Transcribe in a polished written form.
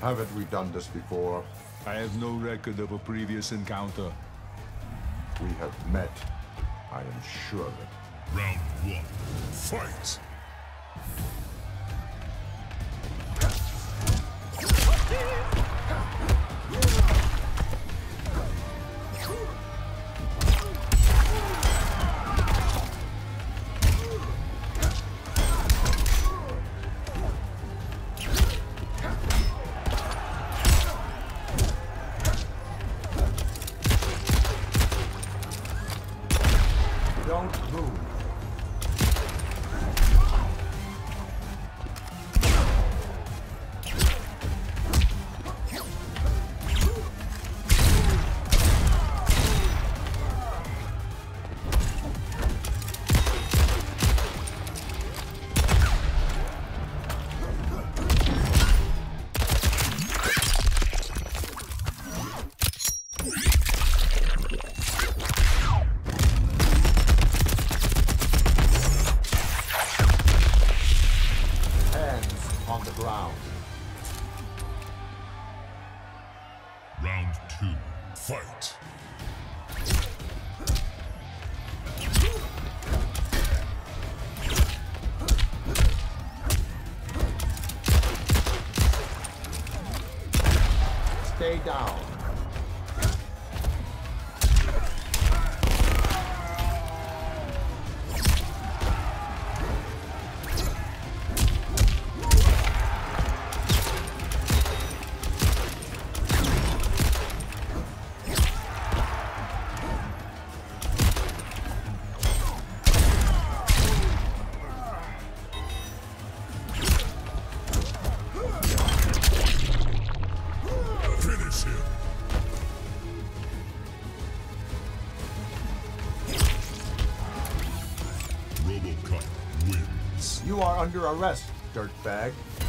Haven't we done this before? I have no record of a previous encounter. We have met. I am sure of it. Round 1. Fight! Don't move. On the ground. Round 2. Fight! Stay down. Finish him! Robocop wins. You are under arrest, dirtbag.